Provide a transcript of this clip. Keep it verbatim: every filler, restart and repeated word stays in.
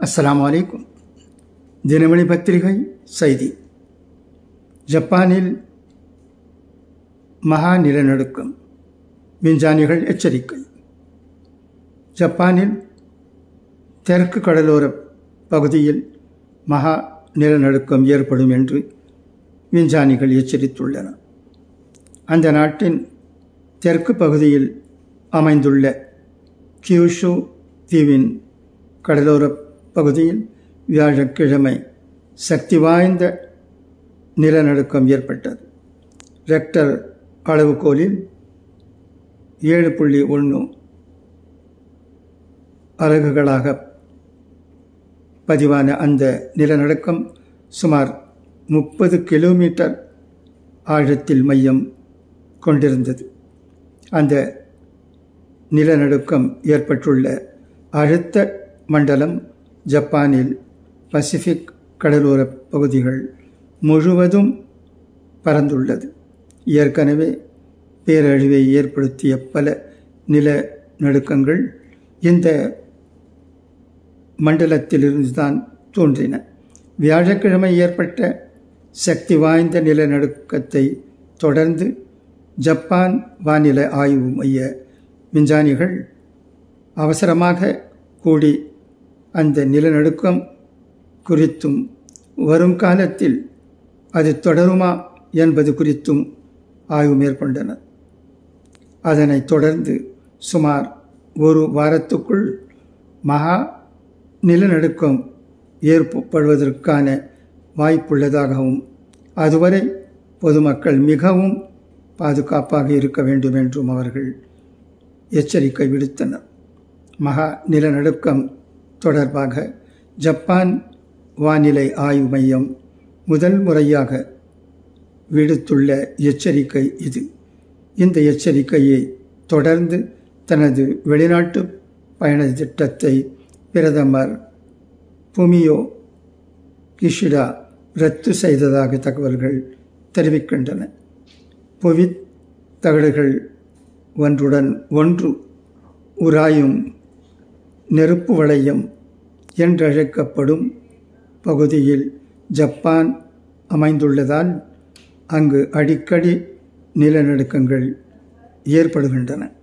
அஸ்ஸலாமு அலைக்கும். தினமணி பத்திரிகை செய்தி. ஜப்பானில் மகா நிலநடுக்கம், விஞ்ஞானிகள் எச்சரிக்கை. ஜப்பானில் தெற்கு கடலோர பகுதியில் மகா நிலநடுக்கம் ஏற்படும் என்று விஞ்ஞானிகள் எச்சரித்துள்ளனர். அந்த நாட்டின் தெற்கு பகுதியில் அமைந்துள்ள கியூஷு தீவின் கடலோர பகுதியில் வியாழக்கிழமை சக்தி வாய்ந்த நிலநடுக்கம் ஏற்பட்டது. ரெக்டர் அளவுகோலில் ஏழு புள்ளி ஒன்று அலகுகளாக பதிவான அந்த நிலநடுக்கம் சுமார் முப்பது கிலோமீட்டர் ஆழத்தில் மையம் கொண்டிருந்தது. அந்த நிலநடுக்கம் ஏற்பட்டுள்ள அழுத்த மண்டலம் ஜப்பானில் பசிபிக் கடலோர பகுதிகள் முழுவதும் பரந்துள்ளது. ஏற்கனவே பேரழிவை ஏற்படுத்திய பல நிலநடுக்கங்கள் இந்த மண்டலத்திலிருந்து தான் தோன்றின. வியாழக்கிழமை ஏற்பட்ட சக்தி வாய்ந்த நிலநடுக்கத்தை தொடர்ந்து ஜப்பான் வானிலை ஆய்வு மைய விஞ்ஞானிகள் அவசரமாக கூடி அந்த நிலநடுக்கம் குறித்தும் வரும் காலத்தில் அது தொடருமா என்பது குறித்தும் ஆய்வு மேற்கொண்டனர். அதனைத் தொடர்ந்து சுமார் ஒரு வாரத்துக்குள் மகா நிலநடுக்கம் ஏற்படுவதற்கான வாய்ப்புள்ளதாகவும் அதுவரை பொதுமக்கள் மிகவும் பாதுகாப்பாக இருக்க வேண்டும் என்றும் அவர்கள் எச்சரிக்கை விடுத்தனர். மகா நிலநடுக்கம் தொடர்பாக ஜப்பான் வானிலை ஆய்வு மையம் முதல் முறையாக விடுத்துள்ள எச்சரிக்கை இது. இந்த எச்சரிக்கையை தொடர்ந்து தனது வெளிநாட்டு பயண திட்டத்தை பிரதமர் ஃபுமியோ கிஷிடா ரத்து செய்ததாக தகவல்கள் தெரிவிக்கின்றன. புவி தகடுகள் ஒன்றுடன் ஒன்று உராயும் நெருப்பு வளையம் என்றழைக்கப்படும் பகுதியில் ஜப்பான் அமைந்துள்ளதால் அங்கு அடிக்கடி நிலநடுக்கங்கள் ஏற்படுகின்றன.